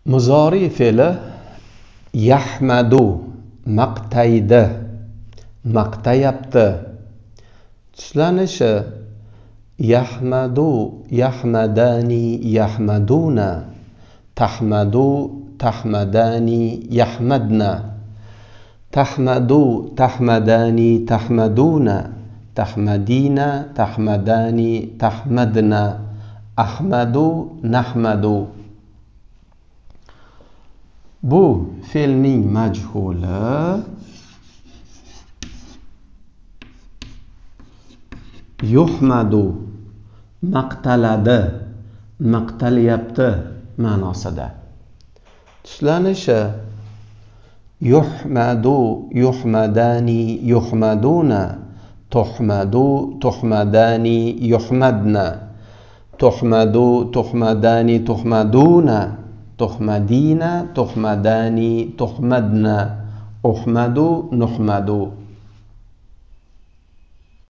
Muzori fe'li yahmadu maqtaydi, maqtayapti. Tislanishi yahmadu yahmadani yahmaduna, tahmadu tahmadani yahmadna, tahmadu tahmadani tahmaduna, tahmadina tahmadani tahmadna, ahmadu nahmadu. Bu fe'lning majhuli yuhmadu maqtaladi, maqtalyapti ma'nosida. Tislanishi yuhmadu yuhmadani yuhmaduna, tuhmadu tuhmadani yuhmadna, tuhmadu tuhmadani tuhmaduna, tuhmadina tuhmadani tuhmadna, uhmadu nuhmadu.